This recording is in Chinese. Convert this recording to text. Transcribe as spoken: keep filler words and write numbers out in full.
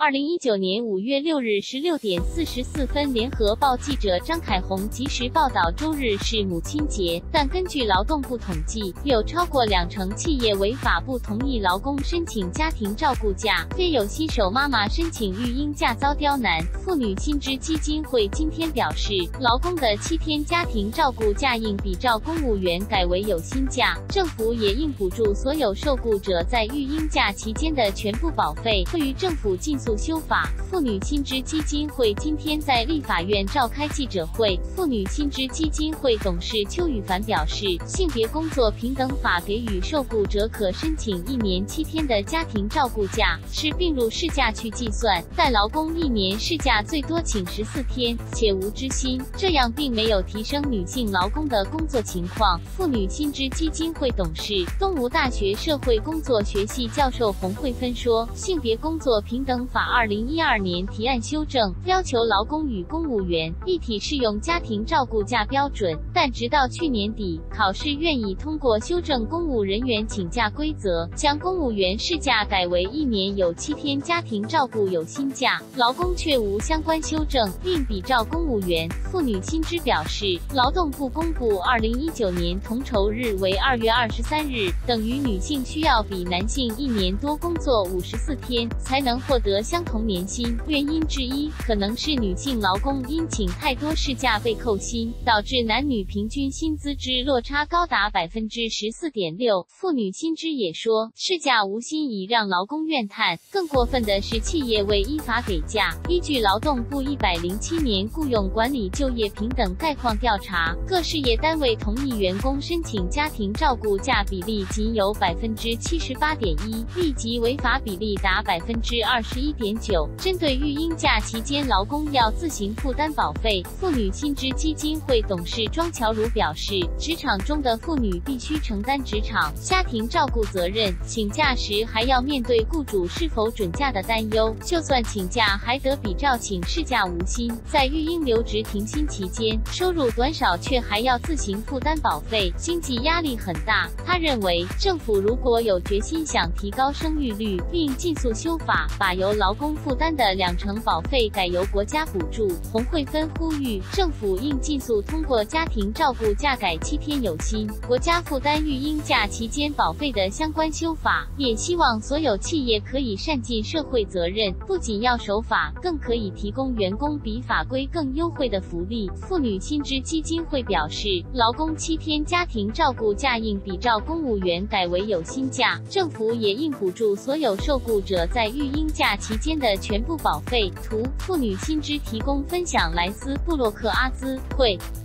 二零一九年五月六日十六点四十四分，联合报记者张凯红及时报道，周日是母亲节，但根据劳动部统计，有超过两成企业违法不同意劳工申请家庭照顾假，非有新手妈妈申请育婴假遭刁难。妇女薪资基金会今天表示，劳工的七天家庭照顾假应比照公务员改为有薪假，政府也应补助所有受雇者在育婴假期间的全部保费。对于政府尽速修法，妇女薪资基金会今天在立法院召开记者会。妇女薪资基金会董事邱宇凡表示，性别工作平等法给予受雇者可申请一年七天的家庭照顾假，是并入事假去计算，但劳工一年事假最多请十四天，且无支薪，这样并没有提升女性劳工的工作情况。妇女薪资基金会董事、东吴大学社会工作学系教授洪慧芬说，性别工作平等法二零一二年提案修正，要求劳工与公务员一体适用家庭照顾假标准，但直到去年底，考试院已通过修正公务人员请假规则，将公务员事假改为一年有七天家庭照顾有薪假，劳工却无相关修正，并比照公务员。妇女薪资表示，劳动部公布二零一九年同酬日为二月二十三日，等于女性需要比男性一年多工作五十四天，才能获得相同年薪。原因之一，可能是女性劳工因请太多事假被扣薪，导致男女平均薪资之落差高达百分之十四点六。妇女薪资也说，事假无薪已让劳工怨叹，更过分的是企业未依法给假。依据劳动部一百零七年雇用管理就业平等概况调查，各事业单位同意员工申请家庭照顾假比例仅有百分之七十八点一，立即违法比例达百分之二十一点九。针对育婴假期间劳工要自行负担保费，妇女薪资基金会董事庄乔如表示，职场中的妇女必须承担职场、家庭照顾责任，请假时还要面对雇主是否准假的担忧，就算请假还得比照请事假无薪。在育婴留职停薪期间，收入短少却还要自行负担保费，经济压力很大。他认为，政府如果有决心想提高生育率，并尽速修法，把由劳工负担的两成保费改由国家补助。洪慧芬呼吁，政府应尽速通过家庭照顾假改七天有薪，国家负担育婴假期间保费的相关修法，也希望所有企业可以善尽社会责任，不仅要守法，更可以提供员工比法规更优惠的福利。妇女薪资基金会表示，劳工七天家庭照顾假应比照公务员改为有薪假，政府也应补助所有受雇者在育婴假期间的全部保费。图：妇女薪资提供分享，莱斯布洛克阿兹会。